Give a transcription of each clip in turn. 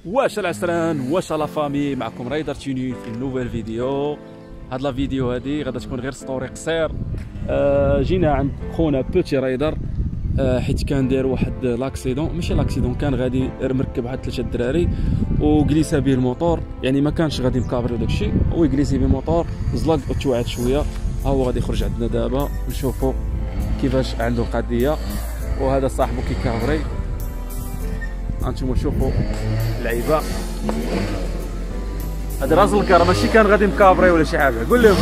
واش العسران واش لا فامي، معكم رايدر توني في نوفيل فيديو. هاد لا فيديو هادي غادا تكون غير ستوري قصير. جينا عند خونا بوتي رايدر حيت كان داير واحد لاكسيدون، ماشي لاكسيدون، كان غادي مركب واحد 3 دراري وجليسا به الموتور، يعني ما كانش غادي مكابري وداكشي، ويجليسي به الموتور زلق وتوعد شويه. ها هو غادي يخرج عندنا دابا نشوفوا كيفاش عنده القضيه. وهذا صاحبه كيكابري، هانتوما شوفوا اللعيبه. هذا راس الكار ماشي كان غادي مكابري ولا شي حاجه. قول لهم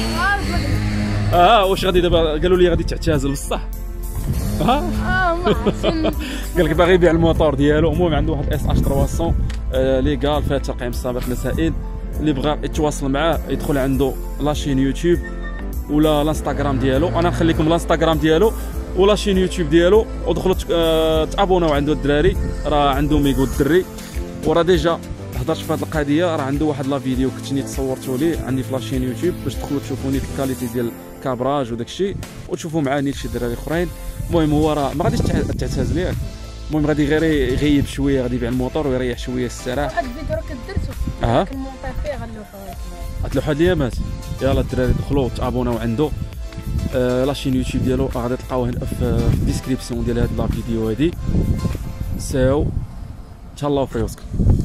واش غادي دابا؟ قالوا لي غادي تعتزل بصح. قال لك باغي يبيع الموتور ديالو. المهم عنده واحد اس اش 300 ليغال فيها التقييم السابق مسائل. اللي بغى يتواصل معاه يدخل عنده لاشين يوتيوب ولا الانستغرام ديالو. انا نخلي لكم الانستغرام ديالو ولا شين يوتيوب ديالو، ودخلوا تابوناو عنده الدراري. راه عنده ميغو الدري، وراه ديجا هضرت في هذه القضيه. راه عنده واحد لا فيديو كنتني تصورتو ليه عندي في لاشين يوتيوب باش تدخلوا تشوفوا نيت الكاليتي ديال الكابراج وداك الشيء، وتشوفوا معاه نيت شي دراري اخرين. المهم هو راه ما غاديش تعتزل ياك. المهم غادي غير يغيب شويه، غادي يبيع الموتور ويريح شويه السراح. واحد الفيديو راك درتو المونطير فيه غنلوحو هاد الايامات. يلا الدراري دخلوا تابوناو عنده. لاشين يوتيوب ديالو غادي تلقاوه هنا في الديسكريبسيون ديال هاد لا فيديو هادي. ساو تهلاو في راسكم.